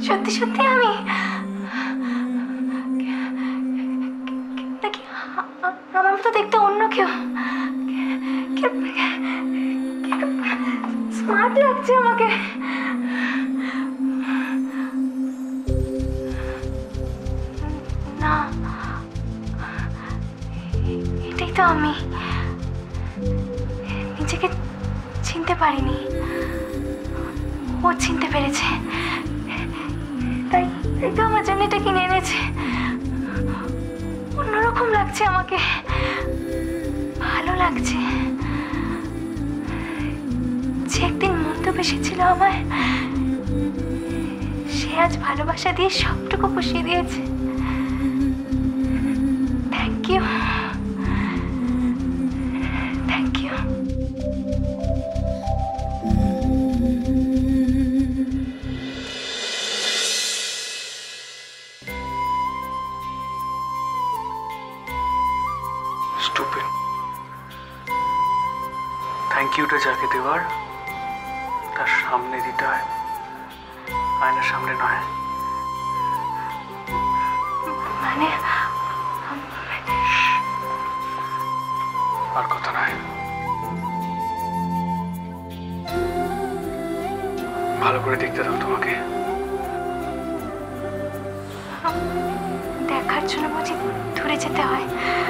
সত্যি সত্যি আমি নাকি আমার মতো দেখতে অন্য কেউ? স্মার্ট লাগছে আমাকে। না, এটাই তো আমি। নিজেকে চিনতে পারিনি, ও চিনতে পেরেছে, তাই তো আমার জন্য এটা কিনে এনেছে। অন্যরকম লাগছে আমাকে, ভালো লাগছে। যে একদিন মন্দ বেসেছিল আমায়, সে আজ ভালোবাসা দিয়ে সবটুকু পুষিয়ে দিয়েছে। Thank you, thank you. Stupid. Thank ইউটা যাকে দেওয়ার তার সামনে দিতে হয়, আয়নার সামনে নয়। মানে আর কথা নয়, ভালো করে দেখতে দাও তোমাকে। দেখার জন্য বুঝি দূরে যেতে হয়?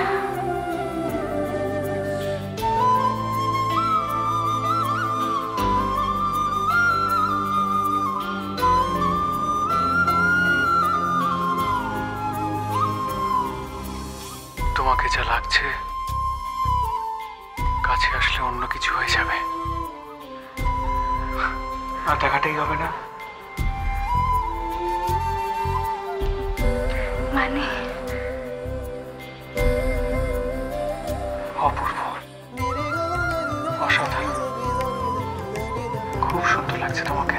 তোমাকে যা লাগছে কাছে আসলে অন্য কিছু হয়ে যাবে, আর দেখাটাই হবে না। মানে অপূর্ব, অসাধারণ, খুব সুন্দর লাগছে তোমাকে।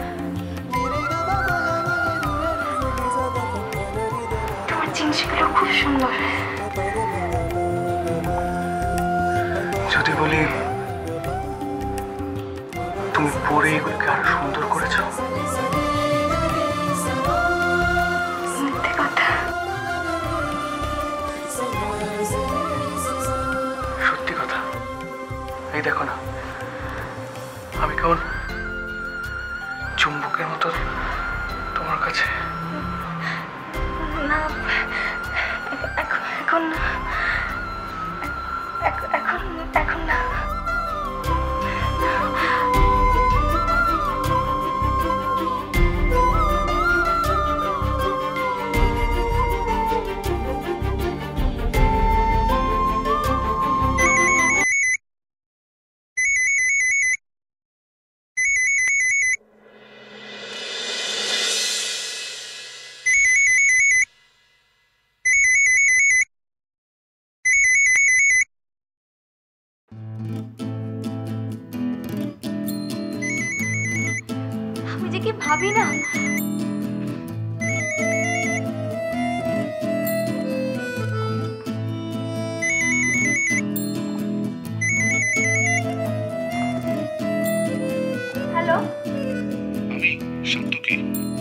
তোমার জিনিসগুলো খুব সুন্দর। যদি বলি তুমি পরে এগুলোকে আরো সুন্দর করেছো। মিথ্যে কথা। সত্যি কথা। এই দেখো না, আমি কেমন চুম্বকের মতো তোমার কাছে। না, এখন না, এখন না। আমি যে কি ভাবি না। হ্যালো, আমি শান্তকি।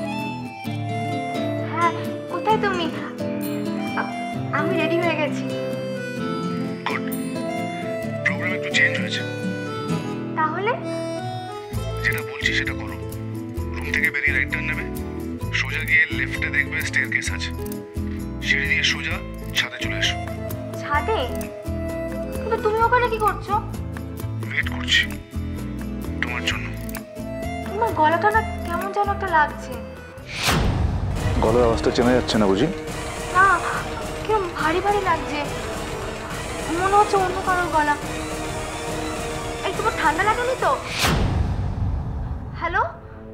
হ্যাঁ, কোথায় তুমি? আমি রেডি হয়ে গেছি। গুড। প্রোগ্রাম একটু চেঞ্জ হয়েছে। তাহলে যেটা বলছি সেটা করো। রুম থেকে বেরিয়ে রাইট টার্ন নেবে, সোজা গিয়ে লেফটে দেখবে স্টেয়ারকেস আছে, সিঁড়ি দিয়ে সোজা ছাদে চলে এসো। ছাদে? কিন্তু তুমি ওখানে কি করছো? ওয়েট করছি তোমার জন্য। তোমার গলাটা না কেমন যেন একটা লাগছে। গলার আওয়াজটা চেনা যাচ্ছে না বুঝি? না, কেমন ভারী ভারী লাগছে, মনে হচ্ছে অন্য কারোর গলা। এই তোমার ঠান্ডা লাগেনি তো? হ্যালো,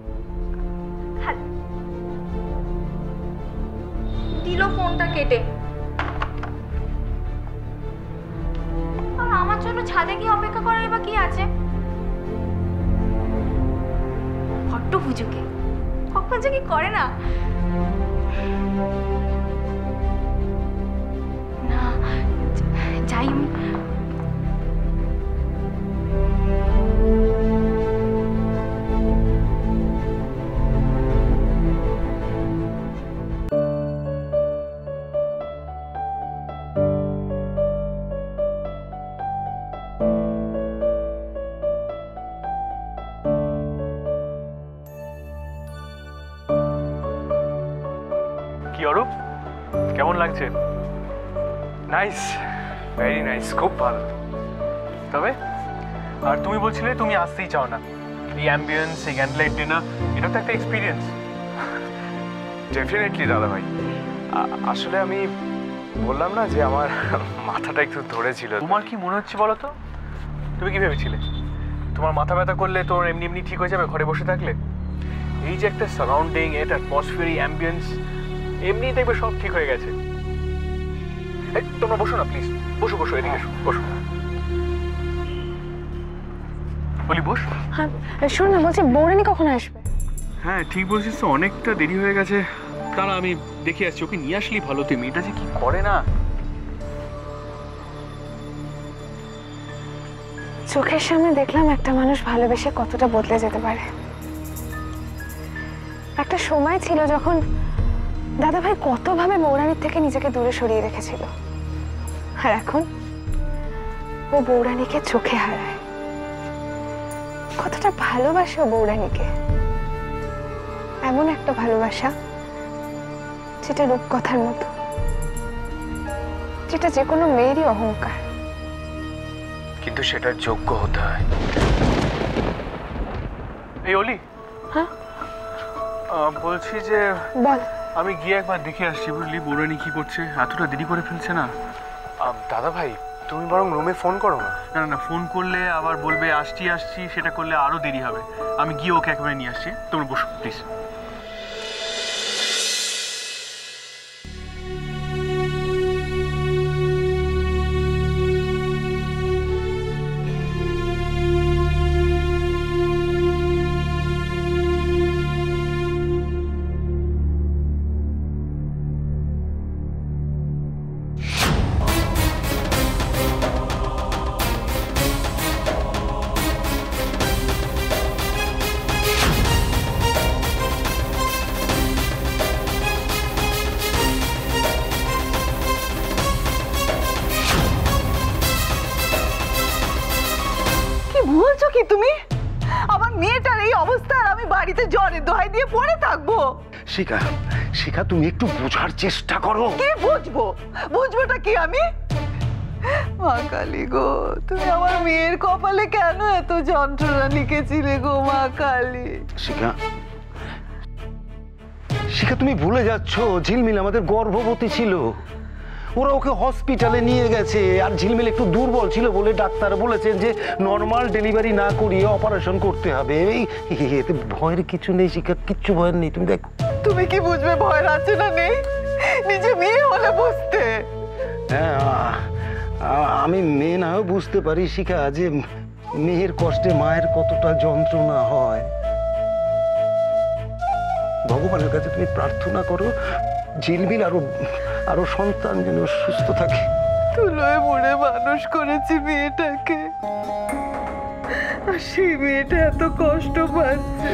দিল ফোনটা কেটে। আর আমার জন্য ছাদে গিয়ে অপেক্ষা করার বা কি আছে? হট্ট পুজোকে কখন যে কি করে না। না, যাই আমি। অরূপ, কেমন লাগছে? নাইস, ভেরি নাইস, খুব ভালো। তবে আর তুমি বলছিলে তুমি আসতেই চাও না। এই অ্যাম্বিয়েন্স, এই ক্যান্ডেলাইট ডিনার, এটা তো একটা এক্সপিরিয়েন্স। ডেফিনেটলি দাদা ভাই, আসলে আমি বললাম না যে আমার মাথাটা একটু ধরেছিল। তোমার কি মনে হচ্ছে বলো তো? তুমি কি ভেবেছিলে তোমার মাথা ব্যথা করলে তোর এমনি এমনি ঠিক হয়ে যাবে ঘরে বসে থাকলে? এই যে একটা সারাউন্ডিং, এটা অ্যাটমসফিয়ার, অ্যাম্বিয়েন্স, এমনি দেখবে সব ঠিক হয়ে গেছে। তোমরা বসো না প্লিজ, বসো বসো, এদিকে এসো, বসো। বলি বস। হ্যাঁ শোন না, বলছি বৌরানী কখন আসবে? হ্যাঁ ঠিক বলছিস তো, অনেকটা দেরি হয়ে গেছে। তারা আমি দেখে আসছি, ওকে নিয়ে আসলেই ভালো। তুই মেয়েটা যে কি করে না। চোখের সামনে দেখলাম একটা মানুষ ভালোবেসে কতটা বদলে যেতে পারে। একটা সময় ছিল যখন দাদাভাই কতভাবে বৌরানীর থেকে নিজেকে দূরে সরিয়ে রেখেছিল, আর এখন ও বৌরানীকে চোখে হারায়। কতটা ভালোবাসে ও বৌরানীকে, এমন একটা ভালোবাসা যেটা রূপকথার মতো, যেটা যে কোনো মেয়েরই অহংকার। কিন্তু সেটার যোগ্য হতে হয়। এই অলি, হ্যাঁ বলছি যে বল। আমি গিয়ে একবার দেখে আসছি, বুঝলি বৌরানী কি করছে, এতটা দেরি করে ফেলছে না। দাদা ভাই তুমি বরং রুমে ফোন করো না। না না, ফোন করলে আবার বলবে আসছি আসছি, সেটা করলে আরো দেরি হবে। আমি গিয়ে ওকে একেবারে নিয়ে আসছি, তোমরা বসো প্লিজ। বলছো কি তুমি? আমার মেয়েটার এই অবস্থা, আর আমি বাড়িতে জ্বরে দোহাই দিয়ে পড়ে থাকবো? শিখা, শিখা তুমি একটু বোঝার চেষ্টা করো। কি বুঝবো? বুঝবোটা কি আমি? মা কালী গো, তুমি আমার মেয়ের কপালে কেন এত যন্ত্রণা লিখেছিলে গো মা কালী? শিখা, শিখা তুমি ভুলে যাচ্ছ ঝিলমিল আমাদের গর্ভবতী ছিল। ওরা ওকে হসপিটালে নিয়ে গেছে, আর ঝিলমিল একটু দুর্বল ছিল বলে ডাক্তার বলেছেন যে নর্মাল ডেলিভারি না করিয়ে অপারেশন করতে হবে। এতে ভয়ের কিছু নেই শিখা, কিচ্ছু ভয়ের নেই। তুমি দেখো। তুমি কি বুঝবে ভয়ের আছে না নেই? নিজে মেয়ে হলে বুঝতে। হ্যাঁ, আমি মেয়ে নাও বুঝতে পারি শিখা যে মেয়ের কষ্টে মায়ের কতটা যন্ত্রণা হয়। ভগবানের কাছে তুমি প্রার্থনা করো ঝিলমিল আরো সন্তান যেন সুস্থ থাকে। তুলোয় মুড়ে মানুষ করেছি মেয়েটাকে, আর সেই মেয়েটা এত কষ্ট পাচ্ছে।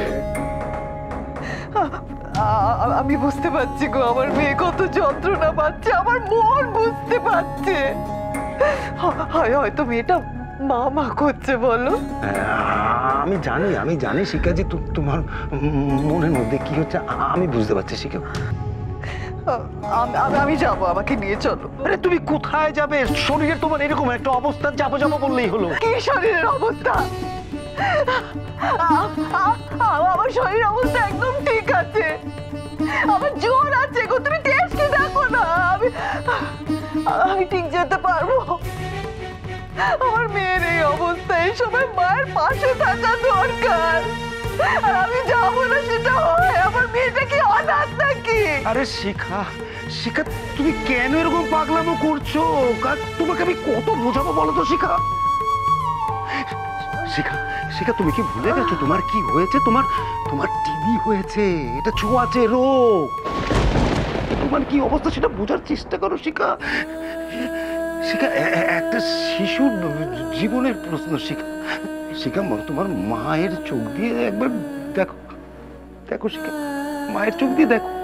আমি বুঝতে পারছি গো, আমার মেয়ে কত যন্ত্রণা পাচ্ছে, আমার মন বুঝতে পারছে। হয়তো মেয়েটা মা মা করছে, বলো। আমি জানি শিখা যে তোমার মনের মধ্যে কি হচ্ছে, আমি বুঝতে পারছি শিখা। আমি যাবো, আমাকে নিয়ে চলো। আরে তুমি কোথায় যাবে? শরীরে তোমার এরকম একটা অবস্থা, যাবো যাবো বললেই হলো। কি শরীরের অবস্থা? আমার শরীরের অবস্থা একদম ঠিক আছে, আমার জোর আছে গো, তুমি টেস্টকে দেখো না। আমি ঠিক যেতে পারবো। আমার মেয়ের এই অবস্থা, এই সময় মায়ের পাশে থাকা দরকার, আর আমি যাবো না সেটা হয়? আমার মেয়েটা কি অনাথ নাকি? আরে শিখা, শিখা তুমি কেন এরকম পাগলামো করছো? তোমাকে আমি কত বোঝাবো বলো তো শিখা। শিখা, শিখা তুমি কি ভুলে গেছো তোমার কি হয়েছে? তোমার টিবি হয়েছে, এটা ছোঁয়াচে রোগ। তোমার কি অবস্থা সেটা বোঝার চেষ্টা করো শিখা। শিখা, একটা শিশুর জীবনের প্রশ্ন শিখা। শিখা, তোমার মায়ের চোখ দিয়ে একবার দেখো, দেখো শিখা, মায়ের চোখ দিয়ে দেখো।